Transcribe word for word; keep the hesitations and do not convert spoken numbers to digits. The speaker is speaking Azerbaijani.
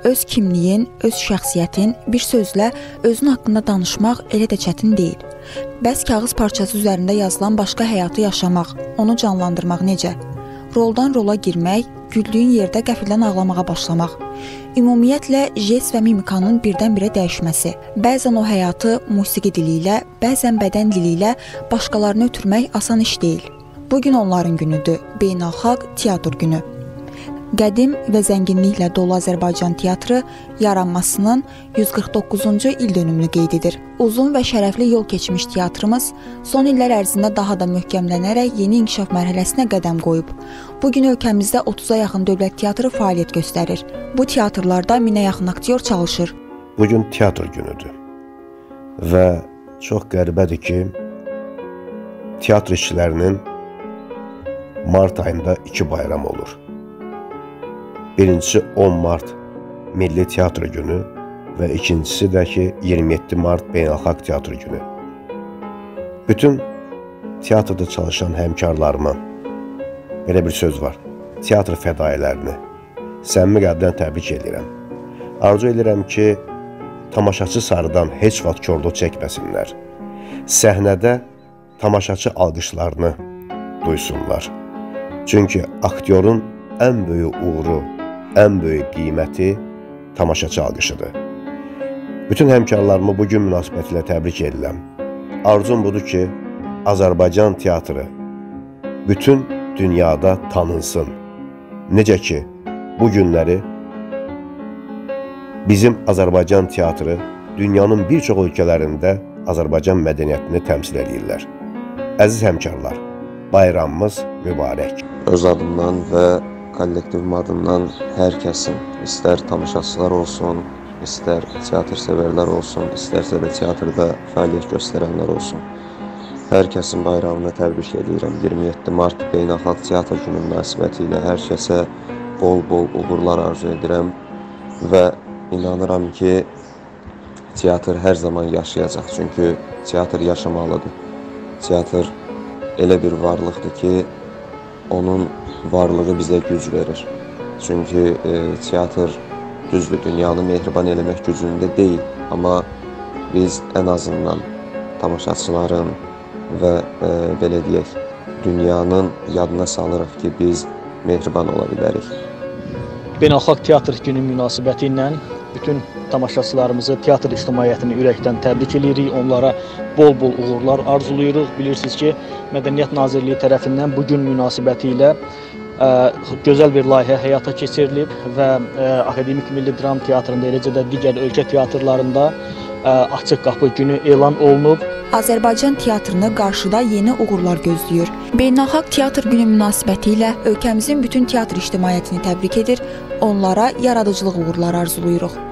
Öz kimliyin, öz şəxsiyyətin, bir sözlə özün haqqında danışmaq elə də çətin deyil. Bəs kağız parçası üzərində yazılan başqa həyatı yaşamaq, onu canlandırmaq necə? Roldan rola girmək, güldüyün yerdə qəfildən ağlamağa başlamaq. Ümumiyyətlə, jest və mimikanın birdən-birə dəyişməsi. Bəzən o həyatı musiqi dili ilə, bəzən bədən dili ilə başqalarını ötürmək asan iş deyil. Bugün onların günüdür, Beynəlxalq Teatr Günü. Qədim və zənginliklə dolu Azərbaycan teatrı yaranmasının yüz qırx doqquzuncu il dönümünü qeyd edir. Uzun və şərəfli yol keçmiş teatrımız son illər ərzində daha da möhkəmlənərək yeni inkişaf mərhələsinə qədəm qoyub. Bugün ölkəmizdə otuza yaxın dövlət teatrı fəaliyyət göstərir. Bu teatrlarda minə yaxın aktyor çalışır. Bugün teatr günüdür və çox qəribədir ki, teatr işçilərinin mart ayında iki bayram olur. Birincisi on mart Milli Teatr Günü və ikincisi də ki iyirmi yeddi mart Beynəlxalq Teatr Günü. Bütün teatrda çalışan həmkarlarıma belə bir söz var. Teatr fədailərini səmimi qəlbdən təbrik edirəm. Arzu edirəm ki, tamaşaçı sarıdan heç vaxt korluq çəkməsinlər. Səhnədə tamaşaçı alqışlarını duysunlar. Çünki aktyorun ən böyük uğuru, ən böyük qiyməti tamaşaçı alqışıdır. Bütün həmkarlarımı bugün münasibətilə təbrik edirəm. Arzum budur ki, Azərbaycan teatrı bütün dünyada tanınsın. Necə ki, bu günləri bizim Azərbaycan teatrı dünyanın bir çox ölkələrində Azərbaycan mədəniyyətini təmsil edirlər. Əziz həmkarlar, bayramımız mübarək. Öz adımdan və kollektivim adından hər kəsin, istər tamaşaçılar olsun, istər teatr sevərlər olsun, istərsə də teatrda fəaliyyət göstərənlər olsun. Hər kəsin bayramını təbrik edirəm. iyirmi yeddi mart Beynəlxalq Teatr Günü münasibəti ilə hər kəsə bol-bol uğurlar arzu edirəm və inanıram ki, teatr hər zaman yaşayacaq. Çünki teatr yaşamalıdır. Teatr elə bir varlıqdır ki, onun varlığı bizə güc verir. Çünki e, teatr düzdür, dünyanı mehriban eləmək gücündə deyil. Amma biz ən azından tamaşaçıların və e, belə deyək, dünyanın yadına salırıq ki, biz mehriban ola bilərik. Beynəlxalq Teatr Günü münasibəti ilə bütün tamaşaçılarımızı, teatr ictimaiyyətini ürəkdən təbrik edirik. Onlara bol-bol uğurlar arzulayırıq. Bilirsiniz ki, Mədəniyyət Nazirliyi tərəfindən bugün münasibəti ilə ə, gözəl bir layihə həyata keçirilib və ə, Akademik Milli Dram Teatrında, eləcə də digər ölkə teatrlarında ə, açıq qapı günü elan olunub. Azərbaycan teatrını qarşıda yeni uğurlar gözləyir. Beynəlxalq Teatr Günü münasibəti ilə ölkəmizin bütün teatr ictimaiyyətini təbrik edir, onlara yaradıcılıq uğurlar arzulayırıq.